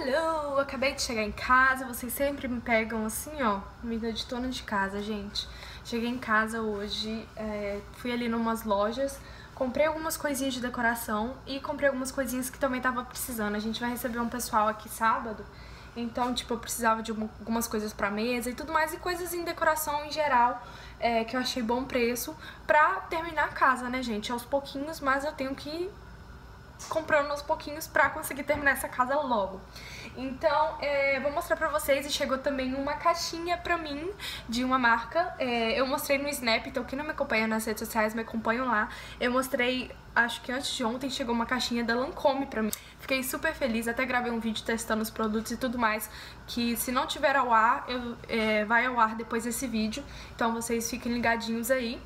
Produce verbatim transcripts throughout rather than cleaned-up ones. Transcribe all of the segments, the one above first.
Hello! Acabei de chegar em casa, vocês sempre me pegam assim, ó, vida de dona de casa, gente. Cheguei em casa hoje, é, fui ali numas lojas, comprei algumas coisinhas de decoração e comprei algumas coisinhas que também tava precisando. A gente vai receber um pessoal aqui sábado, então, tipo, eu precisava de algumas coisas pra mesa e tudo mais, e coisas em decoração em geral, é, que eu achei bom preço, pra terminar a casa, né, gente? Aos pouquinhos, mas eu tenho que ir comprando aos pouquinhos pra conseguir terminar essa casa logo. Então, é, vou mostrar pra vocês, e chegou também uma caixinha pra mim, de uma marca. É, eu mostrei no Snap, então quem não me acompanha nas redes sociais, me acompanham lá. Eu mostrei, acho que antes de ontem, chegou uma caixinha da Lancôme pra mim. Fiquei super feliz, até gravei um vídeo testando os produtos e tudo mais, que se não tiver ao ar, eu, é, vai ao ar depois desse vídeo. Então vocês fiquem ligadinhos aí.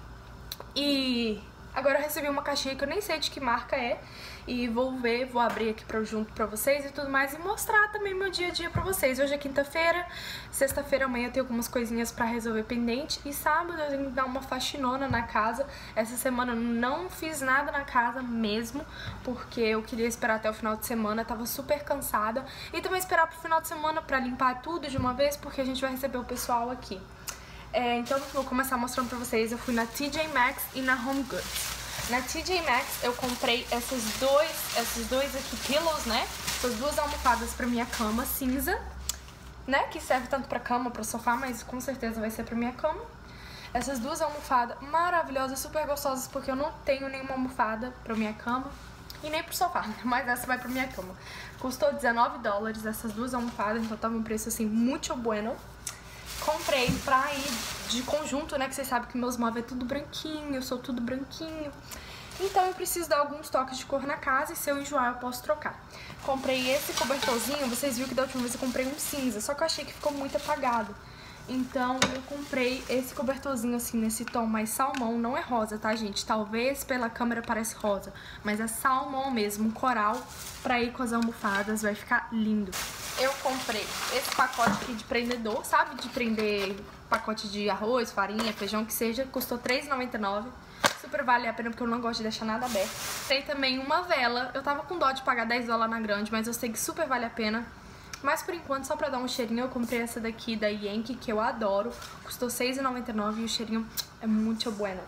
E agora eu recebi uma caixinha que eu nem sei de que marca é, e vou ver, vou abrir aqui pra, junto pra vocês e tudo mais, e mostrar também meu dia a dia pra vocês. Hoje é quinta-feira, sexta-feira amanhã eu tenho algumas coisinhas pra resolver pendente, e sábado eu tenho que dar uma faxinona na casa. Essa semana eu não fiz nada na casa mesmo, porque eu queria esperar até o final de semana, tava super cansada, e também esperar pro final de semana pra limpar tudo de uma vez, porque a gente vai receber o pessoal aqui. É, então eu vou começar mostrando pra vocês. Eu fui na T J Maxx e na Home Goods. Na T J Maxx eu comprei esses dois, esses dois aqui pillows, né? Essas duas almofadas pra minha cama, cinza, né? Que serve tanto pra cama, pro sofá, mas com certeza vai ser pra minha cama. Essas duas almofadas maravilhosas, super gostosas, porque eu não tenho nenhuma almofada pra minha cama e nem pro sofá, mas essa vai pra minha cama. Custou dezenove dólares essas duas almofadas, então tava um preço assim muito bueno. Comprei pra ir de conjunto, né, que vocês sabem que meus móveis é tudo branquinho, eu sou tudo branquinho. Então eu preciso dar alguns toques de cor na casa, e se eu enjoar eu posso trocar. Comprei esse cobertorzinho, vocês viram que da última vez eu comprei um cinza, só que eu achei que ficou muito apagado. Então eu comprei esse cobertorzinho assim, nesse tom mais salmão, não é rosa, tá, gente? Talvez pela câmera pareça rosa, mas é salmão mesmo, um coral, pra ir com as almofadas, vai ficar lindo. Eu comprei esse pacote aqui de prendedor, sabe? De prender pacote de arroz, farinha, feijão, que seja, custou três reais e noventa e nove centavos. Super vale a pena, porque eu não gosto de deixar nada aberto. Comprei também uma vela, eu tava com dó de pagar dez dólares na grande, mas eu sei que super vale a pena. Mas por enquanto, só pra dar um cheirinho, eu comprei essa daqui da Yankee, que eu adoro. Custou seis reais e noventa e nove centavos e o cheirinho é muito bueno.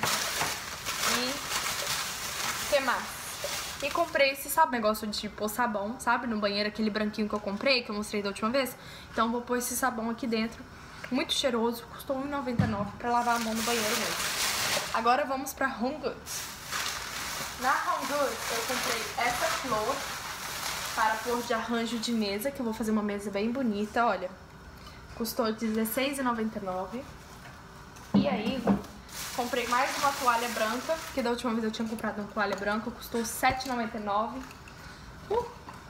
E que mais? E comprei esse, sabe, negócio de pôr sabão, sabe? No banheiro, aquele branquinho que eu comprei, que eu mostrei da última vez. Então vou pôr esse sabão aqui dentro. Muito cheiroso, custou um real e noventa e nove centavos pra lavar a mão no banheiro mesmo. Agora vamos pra Home Goods. Na Home Goods eu comprei essa flor para pôr de arranjo de mesa, que eu vou fazer uma mesa bem bonita, olha. Custou dezesseis reais e noventa e nove centavos. E aí, comprei mais uma toalha branca, que da última vez eu tinha comprado uma toalha branca, custou sete reais e noventa e nove centavos. Uh.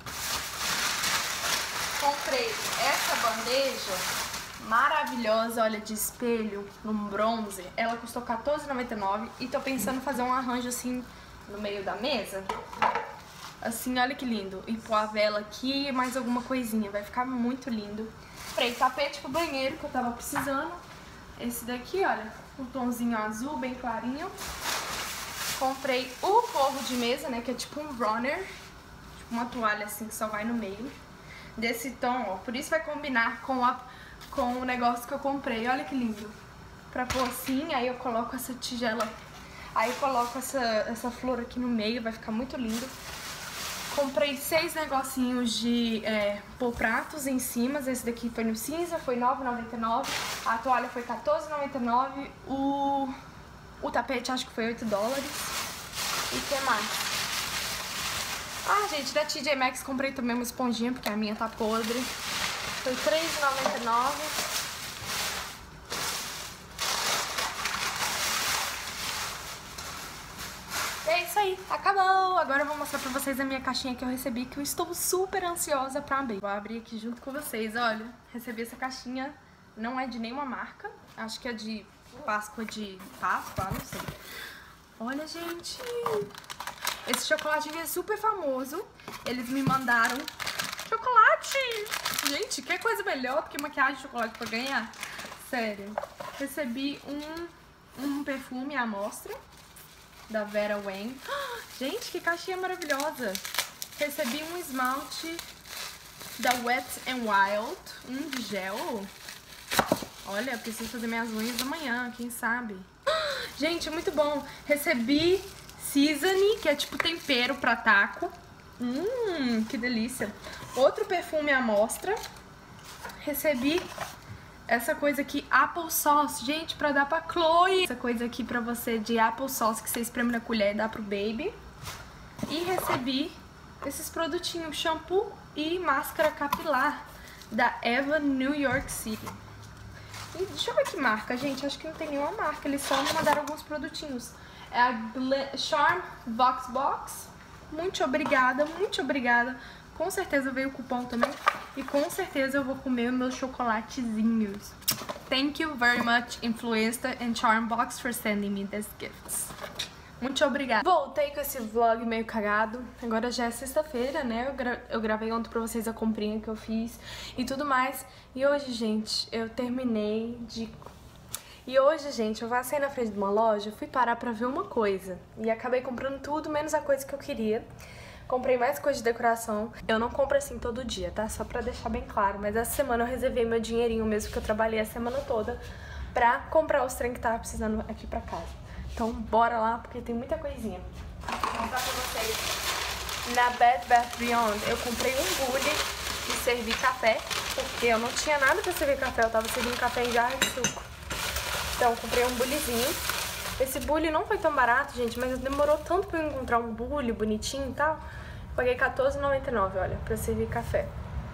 Comprei essa bandeja maravilhosa, olha, de espelho, num bronze. Ela custou quatorze reais e noventa e nove centavos, e tô pensando em fazer um arranjo assim, no meio da mesa. Assim, olha que lindo. E pôr a vela aqui e mais alguma coisinha. Vai ficar muito lindo. Comprei tapete pro banheiro, que eu tava precisando. Esse daqui, olha, um tonzinho azul, bem clarinho. Comprei o forro de mesa, né, que é tipo um runner. Tipo uma toalha assim, que só vai no meio. Desse tom, ó. Por isso vai combinar com, a, com o negócio que eu comprei. Olha que lindo. Pra pôr assim, aí eu coloco essa tigela. Aí eu coloco essa, essa flor aqui no meio, vai ficar muito lindo. Comprei seis negocinhos de é, pôr pratos em cima. Esse daqui foi no cinza, foi nove reais e noventa e nove centavos. A toalha foi quatorze reais e noventa e nove centavos. O, o tapete acho que foi oito dólares. E o que mais? Ah, gente, da T J Maxx comprei também uma esponjinha, porque a minha tá podre. Foi três reais e noventa e nove centavos. É isso aí, acabou! Agora eu vou mostrar pra vocês a minha caixinha que eu recebi, que eu estou super ansiosa pra abrir. Vou abrir aqui junto com vocês, olha. Recebi essa caixinha, não é de nenhuma marca. Acho que é de Páscoa de Páscoa, não sei. Olha, gente! Esse chocolate aqui é super famoso. Eles me mandaram chocolate! Gente, que coisa melhor do que maquiagem de chocolate pra ganhar? Sério. Recebi um, um perfume à amostra da Vera Wang. Gente, que caixinha maravilhosa. Recebi um esmalte da Wet n Wild, um de gel. Olha, eu preciso fazer minhas unhas amanhã, quem sabe? Gente, muito bom. Recebi Seasoning, que é tipo tempero pra taco. Hum, que delícia. Outro perfume à mostra. Recebi essa coisa aqui, Apple Sauce. Gente, pra dar pra Chloe. Essa coisa aqui pra você de Apple Sauce que você espreme na colher e dá pro baby. E recebi esses produtinhos, shampoo e máscara capilar da Eva New York City. E deixa eu ver que marca, gente. Acho que não tem nenhuma marca. Eles só me mandaram alguns produtinhos. É a Gle Charm Vox Box. Muito obrigada, muito obrigada. Com certeza veio o cupom também. E com certeza eu vou comer meus chocolatezinhos. Thank you very much, Influencer and Charm Box, for sending me these gifts. Muito obrigada. Voltei com esse vlog meio cagado. Agora já é sexta-feira, né? Eu, gra eu gravei ontem pra vocês a comprinha que eu fiz e tudo mais. E hoje, gente, eu terminei de... E hoje, gente, eu passei na frente de uma loja, fui parar pra ver uma coisa. E acabei comprando tudo, menos a coisa que eu queria. Comprei mais coisa de decoração. Eu não compro assim todo dia, tá? Só pra deixar bem claro. Mas essa semana eu reservei meu dinheirinho mesmo, que eu trabalhei a semana toda, pra comprar os trem que tava precisando aqui pra casa. Então bora lá, porque tem muita coisinha. Vou mostrar pra vocês. Na Bed Bath Beyond eu comprei um bule de servir café, porque eu não tinha nada pra servir café, eu tava servindo café em jarra de suco. Então eu comprei um bulezinho. Esse bule não foi tão barato, gente, mas demorou tanto pra eu encontrar um bule bonitinho e tal. Paguei quatorze reais e noventa e nove centavos, olha, pra servir café.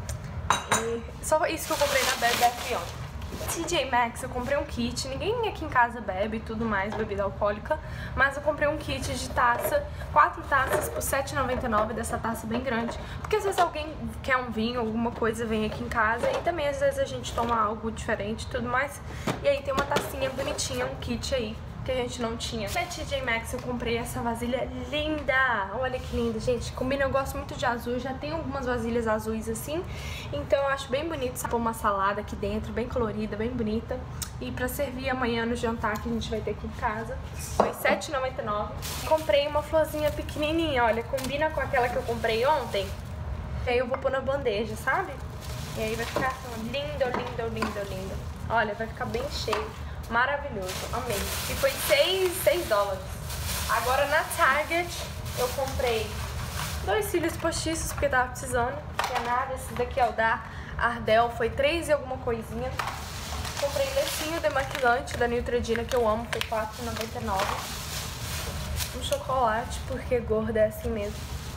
E só isso que eu comprei na Bed Bath Beyond. T J Maxx, eu comprei um kit, ninguém aqui em casa bebe e tudo mais, bebida alcoólica, mas eu comprei um kit de taça, quatro taças por sete reais e noventa e nove centavos, dessa taça bem grande, porque às vezes alguém quer um vinho, alguma coisa, vem aqui em casa e também às vezes a gente toma algo diferente e tudo mais, e aí tem uma tacinha bonitinha, um kit aí, que a gente não tinha. Na T J Maxx eu comprei essa vasilha linda, olha que linda, gente, combina, eu gosto muito de azul, já tem algumas vasilhas azuis assim, então eu acho bem bonito pôr uma salada aqui dentro, bem colorida, bem bonita, e pra servir amanhã no jantar que a gente vai ter aqui em casa, foi sete reais e noventa e nove centavos. Comprei uma florzinha pequenininha, olha, combina com aquela que eu comprei ontem, e aí eu vou pôr na bandeja, sabe? E aí vai ficar assim, lindo, lindo, lindo, lindo, olha, vai ficar bem cheio. Maravilhoso, amei. E foi seis dólares. Agora na Target eu comprei dois cílios postiços porque tava precisando. Não tinha nada. Esse daqui é o da Ardell, foi três e alguma coisinha. Comprei lecinho demaquilante da Neutrogena que eu amo, foi quatro reais e noventa e nove centavos. Um chocolate, porque gorda é assim mesmo.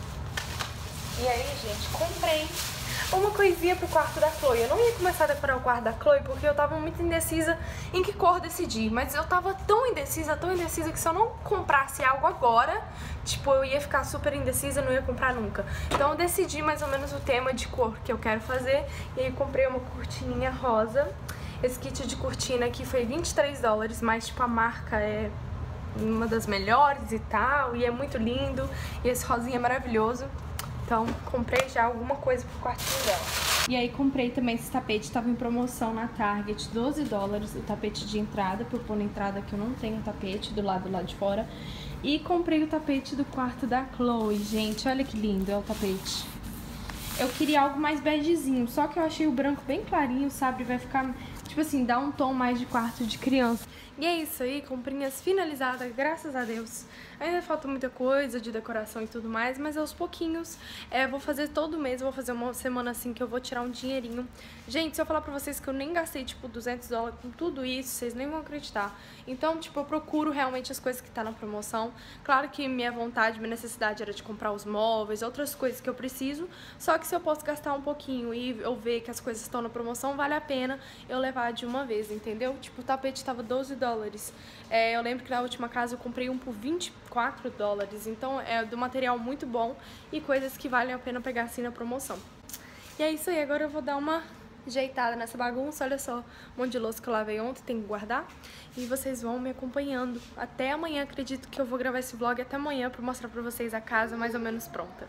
E aí, gente, comprei uma coisinha pro quarto da Chloe. Eu não ia começar a decorar o quarto da Chloe porque eu tava muito indecisa em que cor decidir. Mas eu tava tão indecisa, tão indecisa que se eu não comprasse algo agora, tipo, eu ia ficar super indecisa, não ia comprar nunca. Então eu decidi mais ou menos o tema de cor que eu quero fazer. E aí comprei uma cortininha rosa. Esse kit de cortina aqui foi vinte e três dólares, mas tipo a marca é uma das melhores e tal. E é muito lindo. E esse rosinha é maravilhoso. Então, comprei já alguma coisa pro quartinho dela. E aí, comprei também esse tapete, tava em promoção na Target, doze dólares, o tapete de entrada, por pôr na entrada que eu não tenho tapete, do lado lá de fora. E comprei o tapete do quarto da Chloe, gente, olha que lindo é o tapete. Eu queria algo mais begezinho, só que eu achei o branco bem clarinho, sabe? Vai ficar, tipo assim, dá um tom mais de quarto de criança. E é isso aí, comprinhas finalizadas, graças a Deus. Ainda falta muita coisa de decoração e tudo mais, mas aos pouquinhos, é, vou fazer todo mês, vou fazer uma semana assim que eu vou tirar um dinheirinho. Gente, se eu falar pra vocês que eu nem gastei, tipo, duzentos dólares com tudo isso, vocês nem vão acreditar. Então, tipo, eu procuro realmente as coisas que tá na promoção. Claro que minha vontade, minha necessidade era de comprar os móveis, outras coisas que eu preciso, só que se eu posso gastar um pouquinho e eu ver que as coisas estão na promoção, vale a pena eu levar de uma vez, entendeu? Tipo, o tapete tava doze dólares. É, eu lembro que na última casa eu comprei um por vinte e quatro dólares, então é do material muito bom e coisas que valem a pena pegar assim na promoção. E é isso aí, agora eu vou dar uma ajeitada nessa bagunça, olha só, um monte de louça que eu lavei ontem, tem que guardar, e vocês vão me acompanhando. Até amanhã, acredito que eu vou gravar esse vlog até amanhã pra mostrar pra vocês a casa mais ou menos pronta.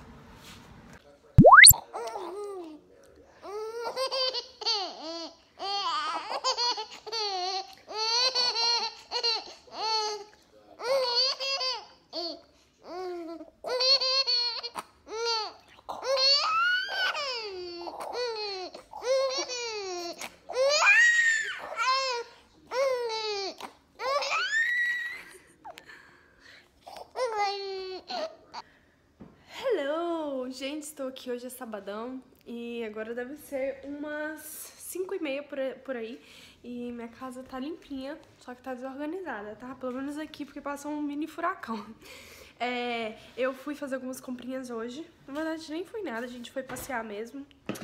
estou aqui, hoje é sabadão e agora deve ser umas cinco e meia por aí e minha casa tá limpinha, só que tá desorganizada, tá? Pelo menos aqui, porque passou um mini furacão. É, eu fui fazer algumas comprinhas hoje, na verdade nem foi nada, a gente foi passear mesmo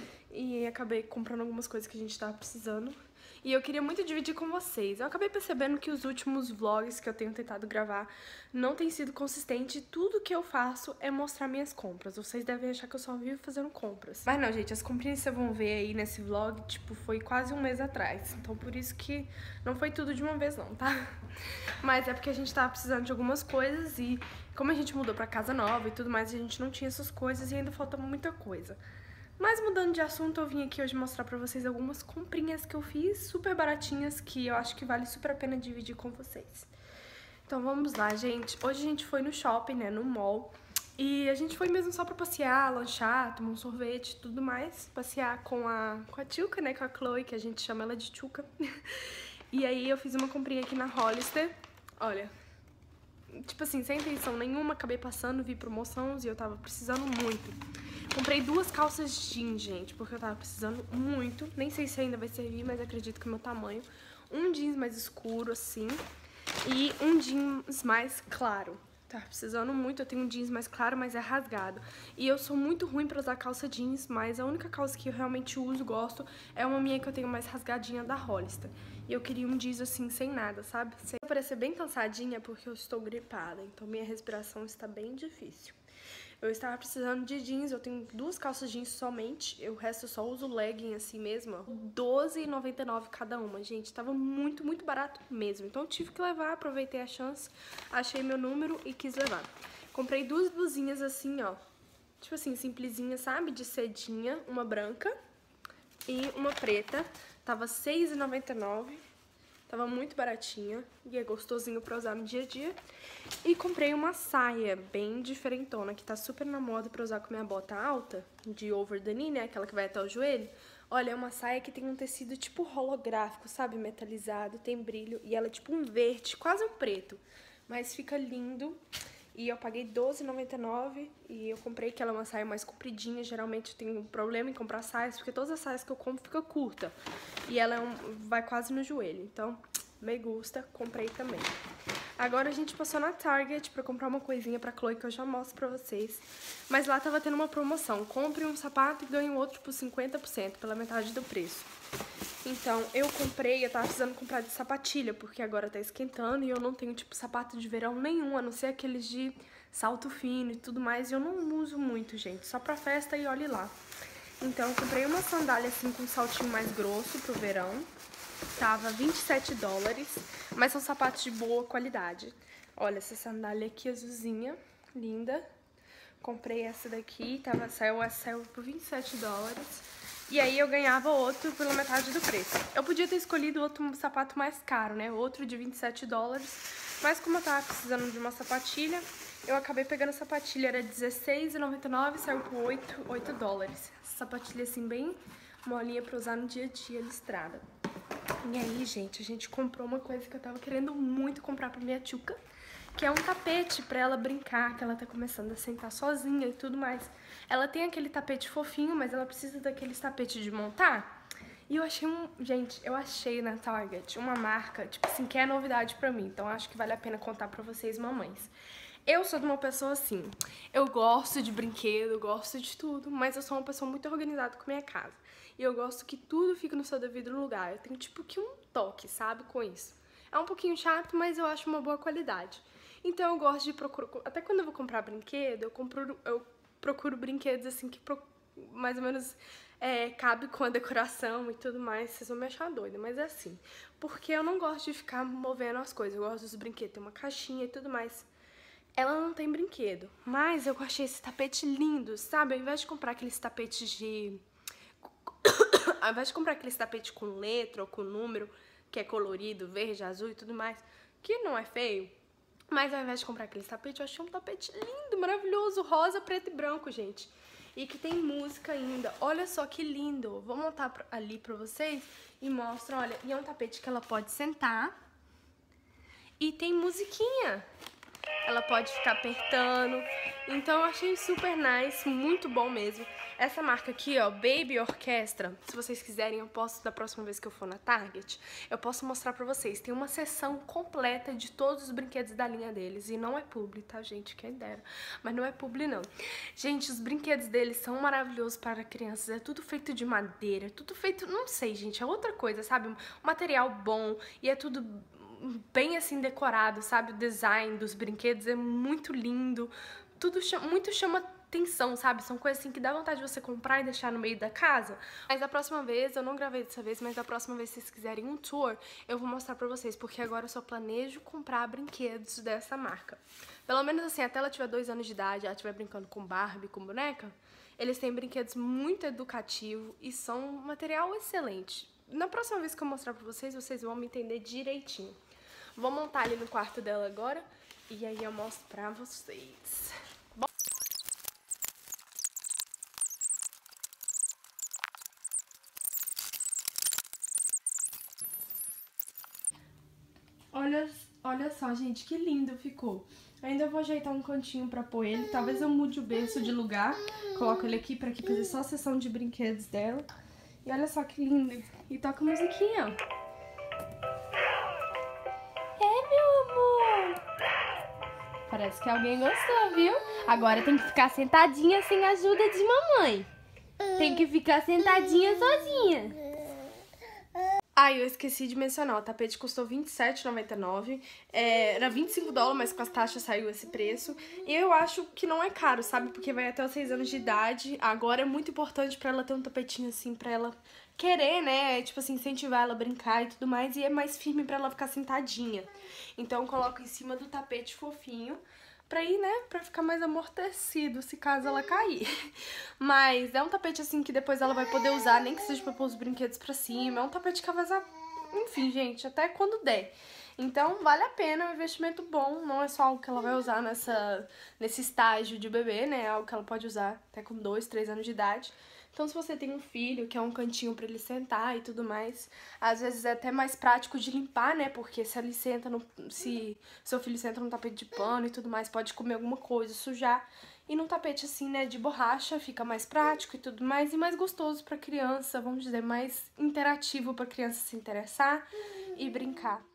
e acabei comprando algumas coisas que a gente tava precisando. E eu queria muito dividir com vocês. Eu acabei percebendo que os últimos vlogs que eu tenho tentado gravar não tem sido consistente. Tudo que eu faço é mostrar minhas compras. Vocês devem achar que eu só vivo fazendo compras. Mas não, gente, as comprinhas que vocês vão ver aí nesse vlog, tipo, foi quase um mês atrás. Então por isso que não foi tudo de uma vez não, tá? Mas é porque a gente tava precisando de algumas coisas e como a gente mudou pra casa nova e tudo mais, a gente não tinha essas coisas e ainda falta muita coisa. Mas mudando de assunto, eu vim aqui hoje mostrar pra vocês algumas comprinhas que eu fiz, super baratinhas, que eu acho que vale super a pena dividir com vocês. Então vamos lá, gente. Hoje a gente foi no shopping, né, no mall, e a gente foi mesmo só pra passear, lanchar, tomar um sorvete e tudo mais. Passear com a, com a Tchuca, né, com a Chloe, que a gente chama ela de Tchuca. E aí eu fiz uma comprinha aqui na Hollister. Olha, tipo assim, sem intenção nenhuma, acabei passando, vi promoções e eu tava precisando muito. Comprei duas calças jeans, gente, porque eu tava precisando muito. Nem sei se ainda vai servir, mas acredito que é o meu tamanho. Um jeans mais escuro, assim, e um jeans mais claro. Tava precisando muito, eu tenho um jeans mais claro, mas é rasgado. E eu sou muito ruim pra usar calça jeans, mas a única calça que eu realmente uso, gosto, é uma minha que eu tenho mais rasgadinha da Hollister. E eu queria um jeans assim, sem nada, sabe? Sem parecer bem cansadinha, porque eu estou gripada, então minha respiração está bem difícil. Eu estava precisando de jeans, eu tenho duas calças jeans somente, o resto eu só uso legging assim mesmo, ó. doze reais e noventa e nove centavos cada uma, gente, tava muito, muito barato mesmo. Então eu tive que levar, aproveitei a chance, achei meu número e quis levar. Comprei duas blusinhas assim, ó, tipo assim, simplesinha, sabe? De sedinha, uma branca e uma preta, tava seis reais e noventa e nove centavos. Tava muito baratinha e é gostosinho pra usar no dia a dia. E comprei uma saia bem diferentona, que tá super na moda pra usar com minha bota alta, de over the knee, né? Aquela que vai até o joelho. Olha, é uma saia que tem um tecido tipo holográfico, sabe? Metalizado, tem brilho. E ela é tipo um verde, quase um preto. Mas fica lindo. E eu paguei doze reais e noventa e nove centavos e eu comprei que ela é uma saia mais compridinha. Geralmente eu tenho um problema em comprar saias, porque todas as saias que eu compro ficam curta. E ela é um, vai quase no joelho, então me gusta, comprei também. Agora a gente passou na Target pra comprar uma coisinha pra Chloe que eu já mostro pra vocês. Mas lá tava tendo uma promoção, compre um sapato e ganhe um outro por cinquenta por cento, pela metade do preço. Então, eu comprei, eu tava precisando comprar de sapatilha, porque agora tá esquentando e eu não tenho, tipo, sapato de verão nenhum, a não ser aqueles de salto fino e tudo mais, e eu não uso muito, gente, só pra festa e olhe lá. Então, eu comprei uma sandália, assim, com um saltinho mais grosso pro verão, tava vinte e sete dólares, mas são sapatos de boa qualidade. Olha, essa sandália aqui azulzinha, linda, comprei essa daqui, tava, saiu, saiu por vinte e sete dólares. E aí eu ganhava outro pela metade do preço. Eu podia ter escolhido outro sapato mais caro, né? Outro de vinte e sete dólares. Mas como eu tava precisando de uma sapatilha, eu acabei pegando a sapatilha. Era dezesseis reais e noventa e nove centavos, saiu por oito dólares. Essa sapatilha assim bem molinha pra usar no dia a dia, listrada. E aí, gente, a gente comprou uma coisa que eu tava querendo muito comprar pra minha Tchuca, que é um tapete pra ela brincar, que ela tá começando a sentar sozinha e tudo mais. Ela tem aquele tapete fofinho, mas ela precisa daqueles tapetes de montar. E eu achei um... Gente, eu achei na Target uma marca, tipo assim, que é novidade pra mim. Então acho que vale a pena contar pra vocês, mamães. Eu sou de uma pessoa assim, eu gosto de brinquedo, gosto de tudo, mas eu sou uma pessoa muito organizada com a minha casa. E eu gosto que tudo fique no seu devido lugar. Eu tenho tipo que um toque, sabe, com isso. É um pouquinho chato, mas eu acho uma boa qualidade. Então eu gosto de procurar, até quando eu vou comprar brinquedo, eu, compro, eu procuro brinquedos assim que pro, mais ou menos é, cabe com a decoração e tudo mais. Vocês vão me achar doida, mas é assim. Porque eu não gosto de ficar movendo as coisas, eu gosto dos brinquedos, tem uma caixinha e tudo mais. Ela não tem brinquedo, mas eu achei esse tapete lindo, sabe? Ao invés de comprar aqueles tapetes de... Ao invés de comprar aqueles tapetes com letra ou com número, que é colorido, verde, azul e tudo mais, que não é feio, mas ao invés de comprar aquele tapete, eu achei um tapete lindo, maravilhoso, rosa, preto e branco, gente. E que tem música ainda. Olha só que lindo. Vou montar ali pra vocês e mostro, olha, e é um tapete que ela pode sentar e tem musiquinha. ela pode ficar apertando. Então eu achei super nice, muito bom mesmo. Essa marca aqui, ó, Baby Orquestra, se vocês quiserem eu posso, da próxima vez que eu for na Target, eu posso mostrar pra vocês. Tem uma seção completa de todos os brinquedos da linha deles. E não é publi, tá, gente? Quem dera. Mas não é publi, não. Gente, os brinquedos deles são maravilhosos para crianças. É tudo feito de madeira, tudo feito, não sei, gente, é outra coisa, sabe? Um material bom e é tudo bem assim decorado, sabe? O design dos brinquedos é muito lindo. Tudo chama, muito chama atenção, sabe? São coisas assim que dá vontade de você comprar e deixar no meio da casa. Mas da próxima vez, eu não gravei dessa vez, mas da próxima vez, se vocês quiserem um tour, eu vou mostrar pra vocês, porque agora eu só planejo comprar brinquedos dessa marca. Pelo menos assim, até ela tiver dois anos de idade, ela estiver brincando com Barbie, com boneca, eles têm brinquedos muito educativos e são um material excelente. Na próxima vez que eu mostrar pra vocês, vocês vão me entender direitinho. Vou montar ali no quarto dela agora e aí eu mostro pra vocês. Bom... Olha, olha só, gente, que lindo ficou. Ainda vou ajeitar um cantinho pra pôr ele. Talvez eu mude o berço de lugar. Coloco ele aqui pra que fazer só a seção de brinquedos dela. E olha só que lindo. E toca musiquinha, ó. Parece que alguém gostou, viu? Agora tem que ficar sentadinha sem ajuda de mamãe. Tem que ficar sentadinha sozinha. Ah, eu esqueci de mencionar, o tapete custou vinte e sete reais e noventa e nove centavos, é, era vinte e cinco dólares, mas com as taxas saiu esse preço. E eu acho que não é caro, sabe? Porque vai até os seis anos de idade. Agora é muito importante pra ela ter um tapetinho assim, pra ela querer, né? Tipo assim, incentivar ela a brincar e tudo mais. E é mais firme pra ela ficar sentadinha. Então eu coloco em cima do tapete fofinho, pra ir, né, pra ficar mais amortecido, se caso ela cair. Mas é um tapete, assim, que depois ela vai poder usar, nem que seja pra pôr os brinquedos pra cima. É um tapete que vai usar, enfim, gente, até quando der. Então, vale a pena, é um investimento bom, não é só algo que ela vai usar nessa, nesse estágio de bebê, né, é algo que ela pode usar até com dois, três anos de idade. Então, se você tem um filho, que é um cantinho pra ele sentar e tudo mais, às vezes é até mais prático de limpar, né, porque se ele senta no, se seu filho senta no tapete de pano e tudo mais, pode comer alguma coisa, sujar. E num tapete assim, né, de borracha, fica mais prático e tudo mais, e mais gostoso pra criança, vamos dizer, mais interativo pra criança se interessar e brincar.